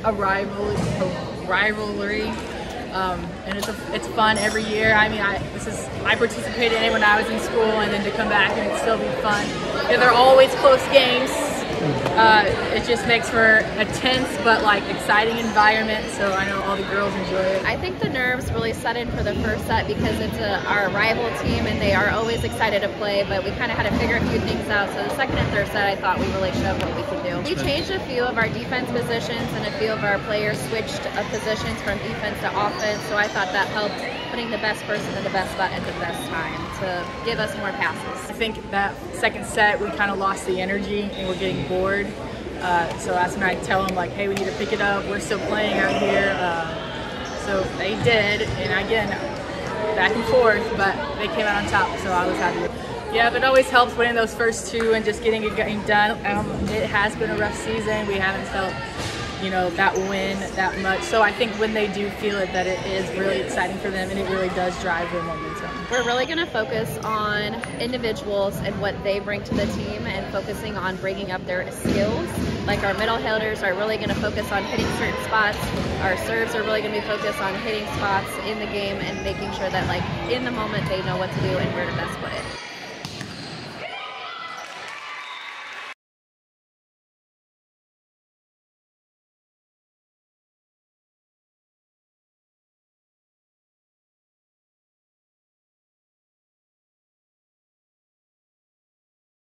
a rivalry. And it's fun every year. I mean, I participated in it when I was in school, and then to come back and it still be fun. Yeah, they're always close games. It just makes for a tense but like exciting environment. So I know all the girls enjoy it. I think the nerves really set in for the first set because it's our rival team and they are always excited to play. But we kind of had to figure a few things out. So the second and third set, I thought we really showed what we could do. We changed a few of our defense positions and a few of our players switched positions from defense to offense. So I thought that helped putting the best person in the best spot at the best time to give us more passes. I think that second set we kind of lost the energy and we're getting bored. So that's when I tell them like, hey, we need to pick it up. We're still playing out here. So they did, and again, back and forth, but they came out on top, so I was happy. Yeah, but it always helps winning those first two and just getting it done. It has been a rough season. We haven't felt, you know, that win that much. So I think when they do feel it, that it is really exciting for them and it really does drive their momentum. We're really going to focus on individuals and what they bring to the team and focusing on bringing up their skills. Like our middle hitters are really going to focus on hitting certain spots. Our serves are really going to be focused on hitting spots in the game and making sure that like in the moment they know what to do and where to best put it.